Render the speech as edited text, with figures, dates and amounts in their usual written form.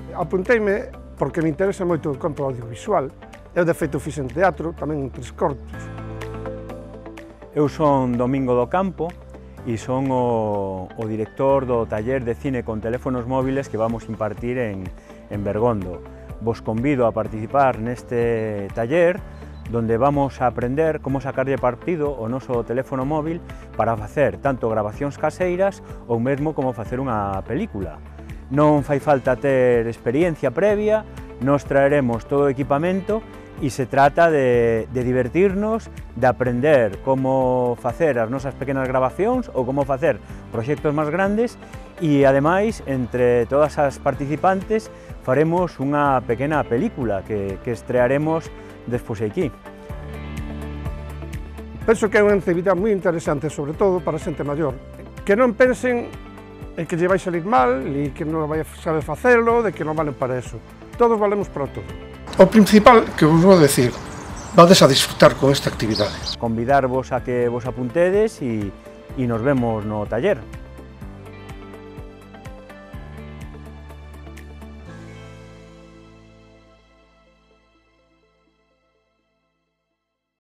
Apunteime porque me interesa moito o campo audiovisual. Eu, de feito, fixen teatro, tamén 3 cortos. Eu son Domingo do Campo e son o director do taller de cine con teléfonos móviles que vamos impartir en Bergondo. Vos convido a participar neste taller donde vamos a aprender como sacarlle partido ao noso teléfono móvil para facer tanto grabacións caseiras ou mesmo como facer unha película. Non fai falta ter experiencia previa, nos traeremos todo o equipamento e se trata de divertirnos, de aprender como facer as nosas pequenas grabacións ou como facer proxectos máis grandes e, ademais, entre todas as participantes faremos unha pequena película que estrearemos despois aquí. Penso que é unha actividade moi interesante, sobre todo para a xente maior, que non pensen en que lle vai salir mal, e que non vai saber facelo, de que non valen para eso. Todos valemos para todo. O principal que vos vou decir, vades a disfrutar con esta actividade. Convidarvos a que vos apuntedes e nos vemos no taller.